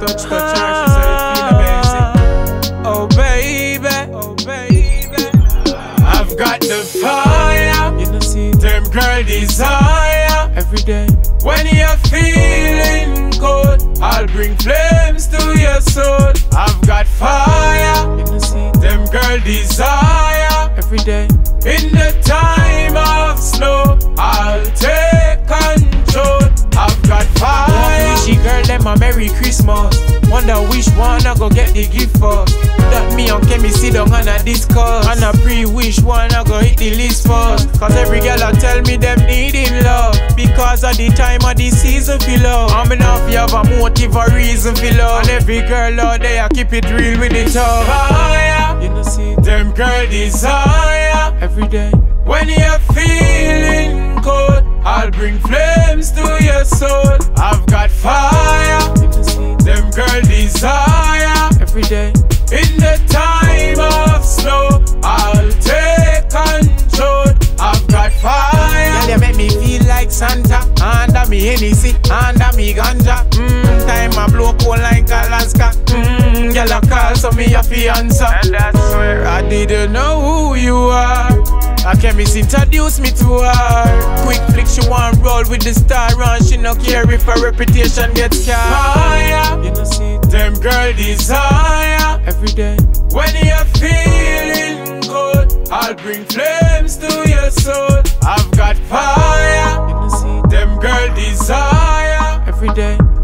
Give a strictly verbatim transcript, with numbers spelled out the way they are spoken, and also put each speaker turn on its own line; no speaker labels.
touch, touch her, she said it feel amazing. Oh baby, oh baby, I've got the fire, you know see them girl desire every day. When you're feeling cold, I'll bring flames to your soul. I've got fire, you know see them girl desire every day. In the time of snow, I'll take control. I've got fire. Wishy girl, them a Merry Christmas. Wonder which one I go get the gift for. That me and Kemi sit down and I discuss. And I pre-wish one I go hit the list first. Cause every girl I tell me them needing love. Because of the time of the season feel love. I'm enough you have a motive or reason feel love. And every girl out there I keep it real with it tough. Fire, you know see them girl desire every day. When you're feeling cold, I'll bring flames to your soul. I've got fire, you know see them girl desire every day. In the time of snow, I'll take control. I've got fire. Girl, you make me feel like Santa. Under me Hennessy, under me ganja. Mmm, time I blow cold like Alaska. Mmm, girl I call so me a fiance. And that's where I didn't know who you are. I can't miss introduce me to her. Quick flick, she want roll with the star and she no care if her reputation gets scarred. Fire, you know see them girl desire every day. When you're feeling cold, I'll bring flames to your soul. I've got fire, you know see them girl desire every day.